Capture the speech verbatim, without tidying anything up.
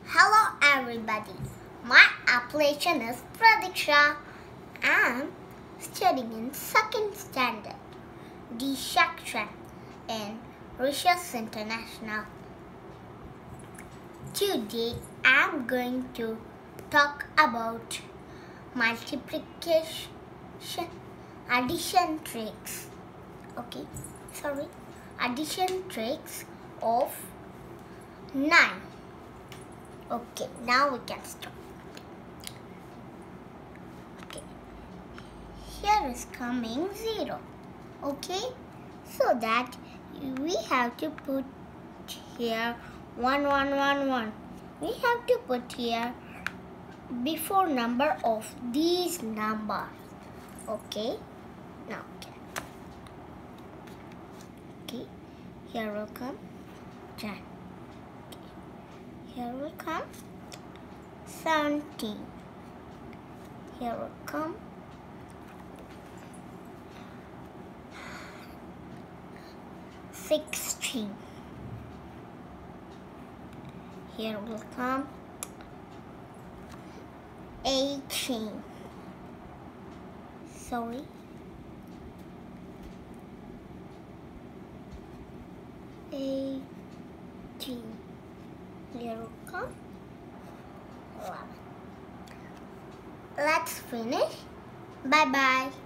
Hello everybody, my appellation is Pradiksha. I am studying in second standard D section in Research International. Today I am going to talk about multiplication addition tricks. Okay, sorry, addition tricks of nine. Okay, now we can start. Okay, here is coming zero. Okay, so that we have to put here one, one, one, one. We have to put here before number of these numbers. Okay, now okay. Okay, here will come ten. Here will come seventeen. Here will come sixteen. Here will come eighteen. Sorry. eighteen. Here will come eleven. Let's finish. Bye bye.